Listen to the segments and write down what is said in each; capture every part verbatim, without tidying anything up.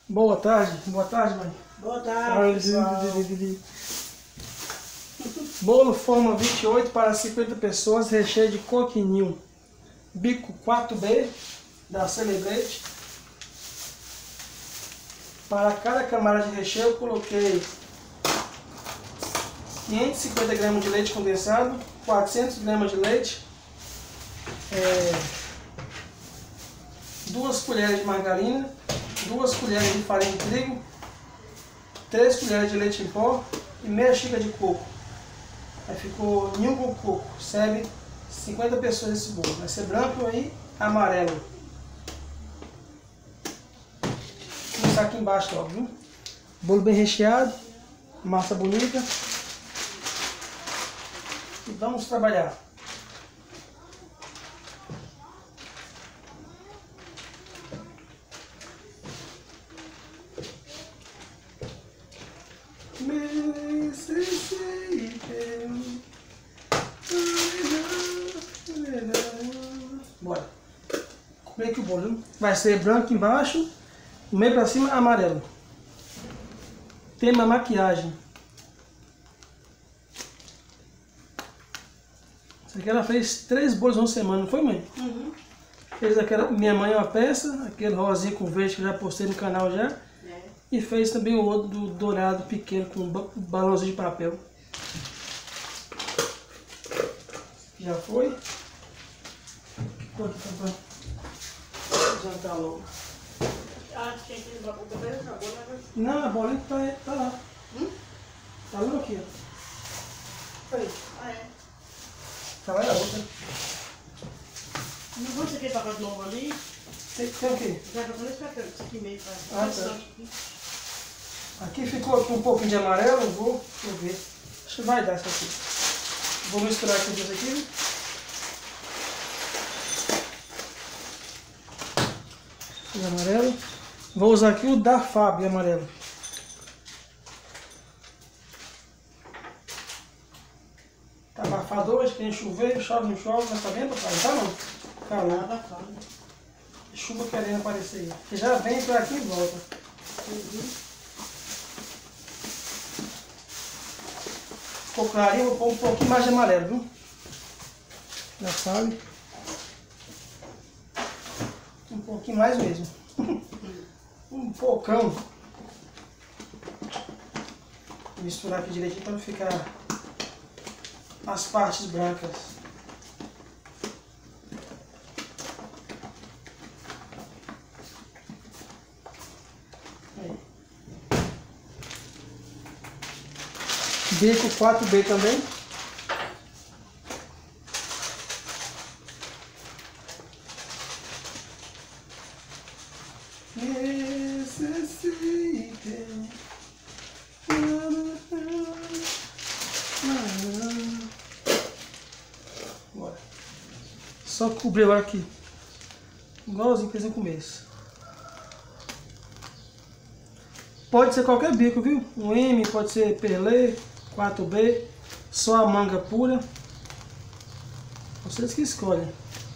Boa tarde, boa tarde, mãe. Boa tarde, pessoal. Bolo forma vinte e oito para cinquenta pessoas, recheio de coquinho. Bico quatro B da Celebrate. Para cada camada de recheio eu coloquei quinhentos e cinquenta gramas de leite condensado, quatrocentas gramas de leite, é, duas colheres de margarina, duas colheres de farinha de trigo, três colheres de leite em pó e meia xícara de coco. Aí ficou ninho com coco. Serve cinquenta pessoas esse bolo. Vai ser branco e amarelo. Vou começar aqui embaixo, ó, viu? Bolo bem recheado, massa bonita. E vamos trabalhar. Bora. Cobrir aqui o bolo, viu? Vai ser branco embaixo, no meio pra cima amarelo. Tema maquiagem. Isso aqui ela fez três bolos uma semana, não foi, mãe? Uhum. Fez aquela minha mãe uma peça, aquele rosinha com verde que eu já postei no canal já. É. E fez também o outro do dourado pequeno com balãozinho de papel. Já foi. Quanto tá bom? Jantar logo. Acho que aquele babão também acabou, né? Não, a bolinha tá, tá lá. Hum? Tá lá aqui, ó. Aí. Ah, é. Tá lá é a outra. Não vou você quer pagar de novo ali? Tem, tem o quê? Já que eu falei, espera isso aqui meio pra... Ah, tá. Aqui ficou aqui um pouquinho de amarelo, eu vou, deixa eu ver. Acho que vai dar isso aqui. Vou misturar com isso aqui. Esse amarelo. Vou usar aqui o da Fábio amarelo. Tá abafado hoje, tem chover, chove, não chove, mas tá vendo, papai? Tá não? Calor. Nada, calma. Chuva querendo aparecer aí. Que já vem pra aqui e volta. Uhum. Ficou clarinho, vou pôr um pouquinho mais de amarelo, viu? Já sabe. Um pouquinho mais mesmo. Um pocão. Vou misturar aqui direitinho para não ficar as partes brancas. Aí. Bico quatro B também. Bora. Só cobrir agora aqui. Igualzinho que fez no começo. Pode ser qualquer bico, viu? Um M, pode ser perlê, quatro B, só a manga pura. Vocês que escolhem.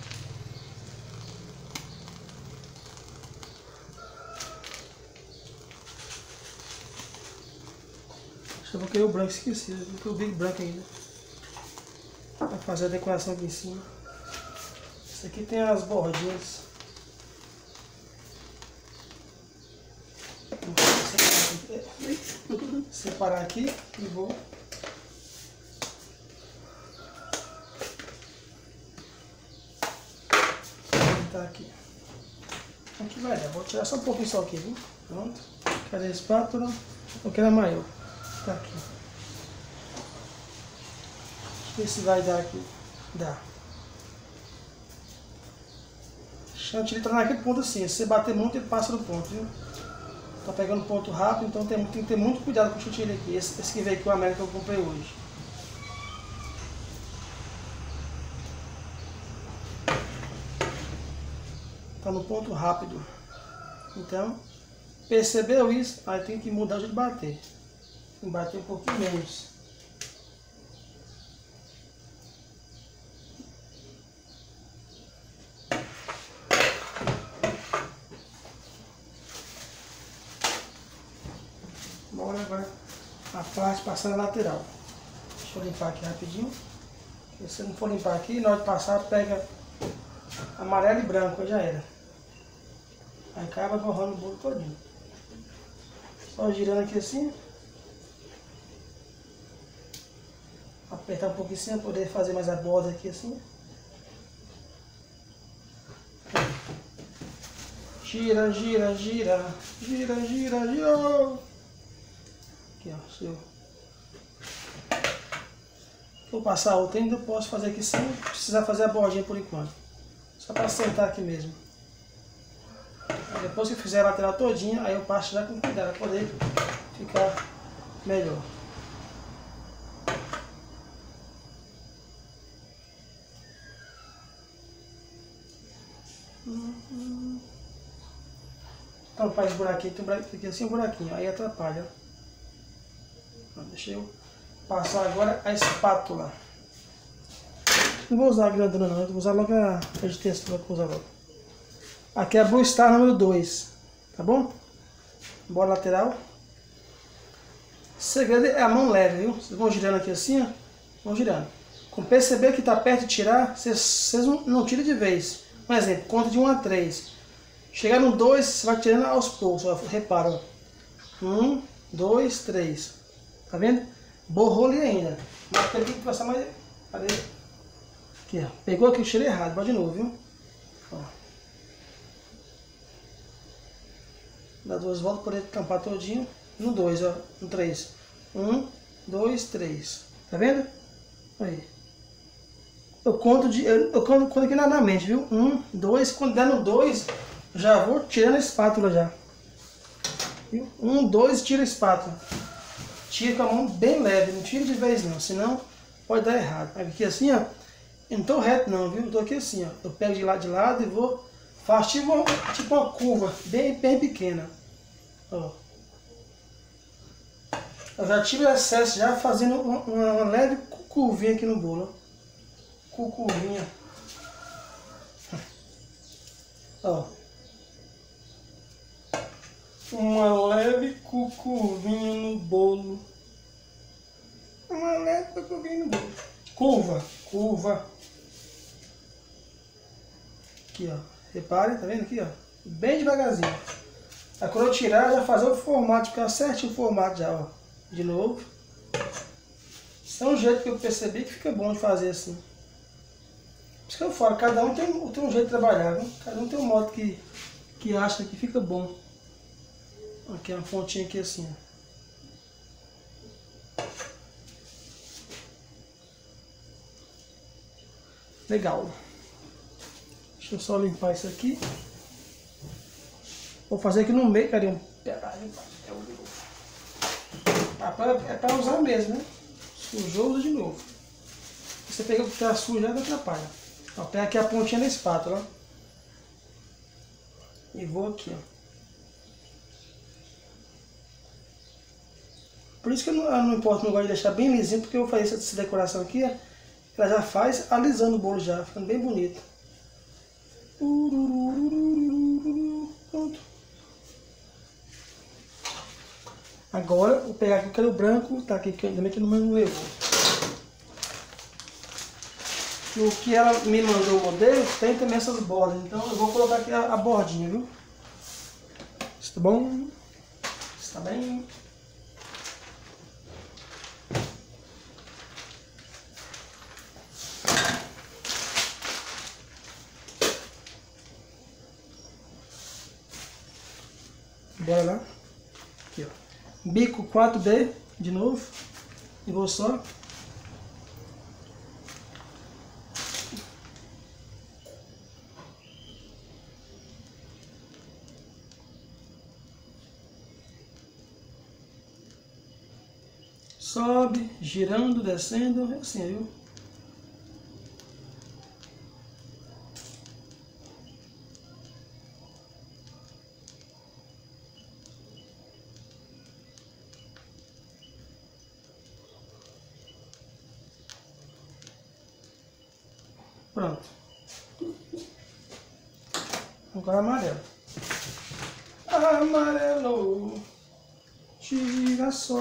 Eu vou querer o branco, esqueci, eu vou querer o big branco ainda. Pra fazer a decoração aqui em cima. Isso aqui tem as bordinhas. Vou separar aqui e vou. Botar aqui. Aqui vai dar, vou tirar só um pouquinho só aqui, viu? Pronto. Cadê a espátula? Eu quero a maior. Tá aqui. Deixa eu ver se vai dar aqui. Dá. Chantilly tá naquele ponto assim. Se você bater muito, ele passa do ponto, viu? Tá pegando ponto rápido, então tem, tem que ter muito cuidado com o chantilly aqui. Esse, esse que veio aqui, o América, que eu comprei hoje. Tá no ponto rápido. Então, percebeu isso? Aí tem que mudar o jeito de bater. Tem que bater um pouquinho menos. Bora agora a parte passar na lateral. Deixa eu limpar aqui rapidinho. Se você não for limpar aqui, na hora de passar, pega amarelo e branco, aí já era. Aí acaba borrando o bolo todinho. Só girando aqui assim. Apertar um pouquinho assim, para poder fazer mais a borda aqui assim. Gira, gira, gira. Gira, gira, gira. Aqui, ó, seu. Vou passar outra ainda, eu posso fazer aqui sem precisar fazer a bordinha por enquanto. Só para sentar aqui mesmo. Aí depois que eu fizer a lateral todinha, aí eu passo já com cuidado, para poder ficar melhor. Então faz buraquinho, tem um buraquinho aqui assim, um buraquinho, aí atrapalha. Deixa eu passar agora a espátula. Não vou usar a grandona não, eu vou usar logo a de textura que eu vou usar logo. Aqui é a Blue Star número dois, tá bom? Bora lateral. O segredo é a mão leve, viu? Vocês vão girando aqui assim, ó. Vão girando. Quando perceber que está perto de tirar, vocês, vocês não, não tiram de vez. Um exemplo, conta de um a três. Chegar no dois, você vai tirando aos poucos, ó. Repara, ó. um, dois, três. Tá vendo? Borrou ali ainda. Mas tem que passar mais. Cadê? Aqui, ó. Pegou aqui o cheiro errado. Bora de novo, viu? Ó. Dá duas voltas para poder tampar todinho. No dois, ó. No três. um, dois, três. Tá vendo? Aí. Eu conto, de, eu, eu conto, conto aqui na, na mente, viu? um, dois. Quando der no dois, já vou tirando a espátula já. Viu? um, dois, tira a espátula. Tira com a mão bem leve, não tira de vez não, senão pode dar errado. Aqui assim, ó, eu não tô reto não, viu? Eu tô aqui assim, ó. Eu pego de lado de lado e vou, faço tipo uma, tipo uma curva, bem, bem pequena. Ó. Eu já tiro o excesso, já fazendo uma, uma, uma leve curvinha aqui no bolo. Ó. Curvinha. Ó. Uma leve curvinha no bolo. Uma leve curvinha no bolo. Curva, curva. Aqui, ó. Repare, tá vendo aqui, ó? Bem devagarzinho. Aí quando eu tirar, já fazer o formato, ficar certinho o formato já, ó. De novo. Esse é um jeito que eu percebi que fica bom de fazer assim. Por isso que eu falo, cada um tem, tem um jeito de trabalhar, viu? Cada um tem um modo que, que acha que fica bom. Aqui é uma pontinha aqui assim, ó. Legal. Deixa eu só limpar isso aqui. Vou fazer aqui no meio, carinho. É para usar mesmo, né? Sujou, usa de novo. Você pega o que está sujo, já atrapalha. Ó, pega aqui a pontinha da espátula, ó. E vou aqui, ó. Por isso que eu não, eu não importo, não gosto de deixar bem lisinho, porque eu vou fazer essa decoração aqui, ó, ela já faz alisando o bolo já, ficando bem bonito. Pronto. Agora, vou pegar aqui, quero o branco, tá aqui, que ainda bem que não me levou. No que ela me mandou o modelo, tem também essas bordas, então eu vou colocar aqui a, a bordinha, viu? Está bom? Está bem? Bora lá. Aqui, ó. Bico quatro B de novo. E vou só. Sobe, girando, descendo, assim, viu? Pronto. Agora amarelo. Amarelo. Gira. já só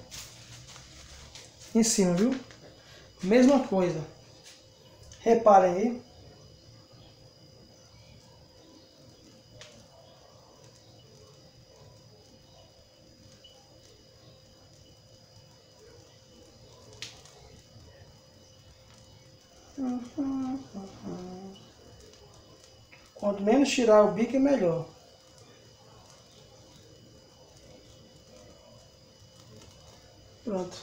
em cima, viu? Mesma coisa. Reparem aí. Uhum, uhum. Quanto menos tirar o bico é melhor. Pronto.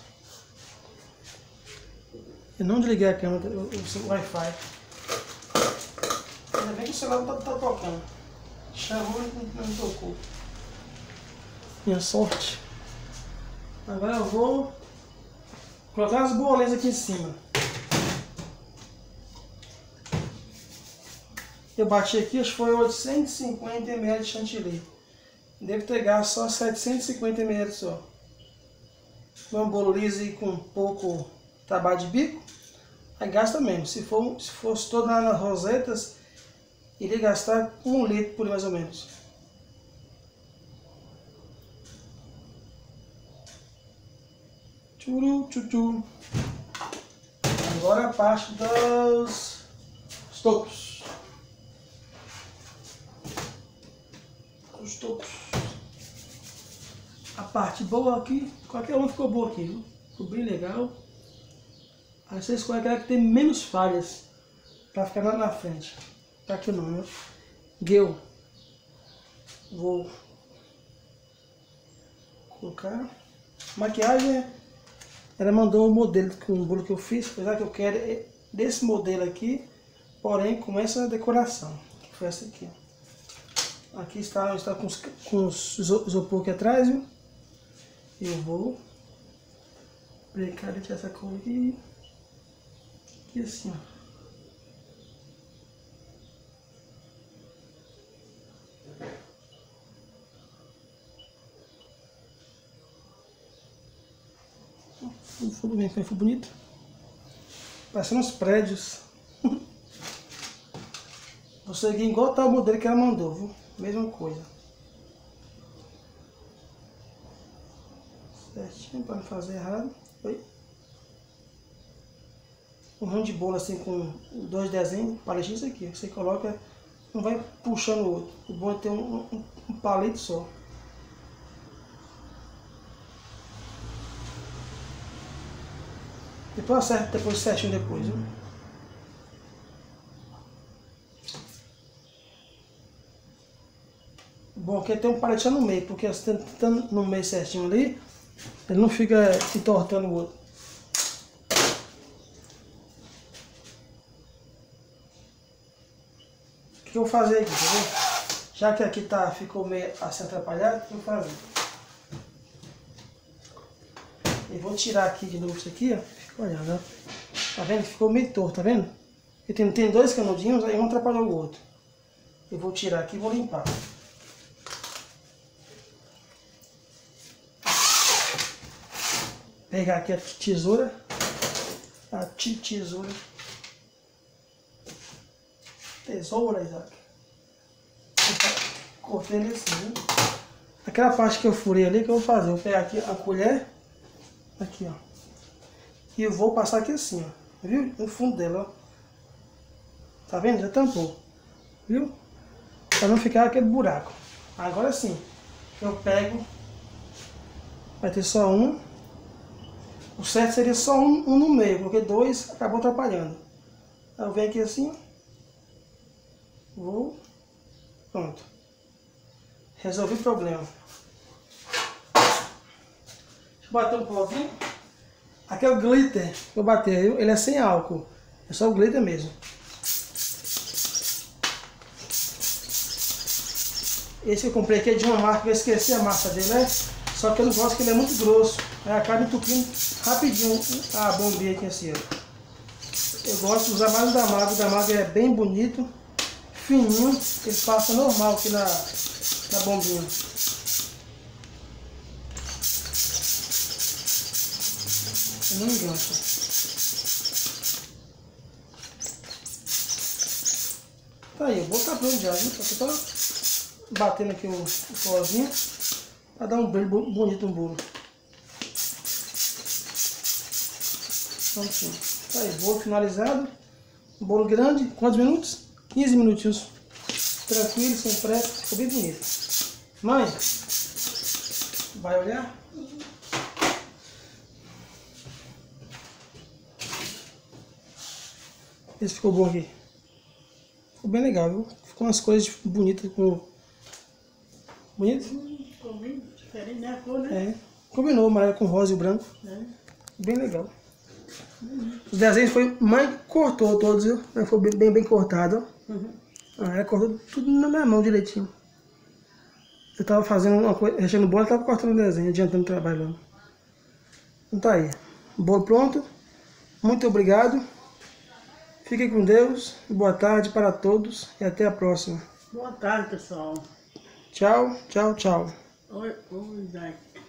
Eu não desliguei a câmera, o, o Wi-Fi. Ainda bem que o celular não tá, tá tocando. Chamou e não, não tocou. Minha sorte. Agora eu vou colocar as bolinhas aqui em cima. Eu bati aqui, acho que foi oitocentos e cinquenta mililitros de chantilly. Devo ter gasto só setecentos e cinquenta mililitros só. Um bolo liso e com pouco trabalho de bico, aí gasta menos. Se, for, se fosse todo nas rosetas, iria gastar um litro por mais ou menos. Tchuru, tchuru. Agora a parte dos topos. Os topos. A parte boa aqui, qualquer um ficou boa aqui, viu? Ficou bem legal. Aí você escolhe aquela que tem menos falhas para ficar lá na frente. Tá aqui o nome, Gale. Vou colocar. Maquiagem, ela mandou um modelo com o bolo que eu fiz, apesar que eu quero desse modelo aqui, porém com essa decoração, que foi essa aqui. Aqui está, está com os, com os isopor aqui atrás, viu? Eu vou brincar de essa cor aqui. E assim, ó. Ficou bem, ficou bonito. Parecendo uns prédios. Vou seguir igual tá o modelo que ela mandou, viu? Mesma coisa. Certinho, para não fazer errado. Oi? Um ramo de bolo assim com dois desenhos, palitinho isso aqui. Você coloca, não vai puxando o outro. O bom é ter um, um, um palito só. Depois acerta depois certinho depois, viu? Bom, aqui tem um palitinho no meio, porque se tentando no meio certinho ali, ele não fica entortando o outro. O que eu vou fazer aqui, tá vendo? Já que aqui tá, ficou meio assim atrapalhado, o que eu vou fazer? Eu vou tirar aqui de novo isso aqui, ó. Fica olhando, ó. Tá vendo? Ficou meio torto, tá vendo? Porque tem, tem dois canudinhos, aí um atrapalhou o outro. Eu vou tirar aqui e vou limpar. Pegar aqui a tesoura. A tesoura. Tesoura, Isaac. Cortei ele assim, viu? Aquela parte que eu furei ali, que eu vou fazer? Eu vou pegar aqui a colher. Aqui, ó. E eu vou passar aqui assim, ó. Viu? No fundo dela, ó. Tá vendo? Já tampou. Viu? Pra não ficar aquele buraco. Agora sim. Eu pego. Vai ter só um. O certo seria só um, um no meio, porque dois acabou atrapalhando. Aí eu venho aqui assim, ó. Vou. Pronto. Resolvi o problema. Deixa eu bater um pozinho. Aqui é o glitter que eu bati, ele é sem álcool. É só o glitter mesmo. Esse que eu comprei aqui é de uma marca, eu esqueci a massa dele, né? Só que eu não gosto que ele é muito grosso. Aí acaba entupindo rapidinho a bombinha aqui assim, ó. Eu gosto de usar mais o da Mago. O da Mago é bem bonito, fininho. Ele passa normal aqui na, na bombinha. Eu não engancho. Tá aí, eu vou estar pronto já, viu? Só tô batendo aqui o, o pozinho para dar um brilho bonito no bolo. Prontinho. Tá aí, bolo finalizado. Bolo grande. Quantos minutos? quinze minutinhos. Tranquilo, sem pressa. Ficou bem bonito. Mãe, vai olhar? Esse ficou bom aqui. Ficou bem legal, viu? Ficou umas coisas bonitas com... Bonito? Ficou bem diferente, né? A cor, né? É. Combinou o amarelo com rosa e o branco. É. Bem legal. Os desenhos foi... Mãe cortou todos, viu? Mas foi bem, bem, bem cortado, ó. Uhum. Ah, ela cortou tudo na minha mão direitinho. Eu tava fazendo uma coisa, recheando o bolo, eu tava cortando o desenho, adiantando o trabalho lá. Então tá aí. O bolo pronto. Muito obrigado. Fiquem com Deus. Boa tarde para todos e até a próxima. Boa tarde, pessoal. Tchau, tchau, tchau. Oi, oi, Dai.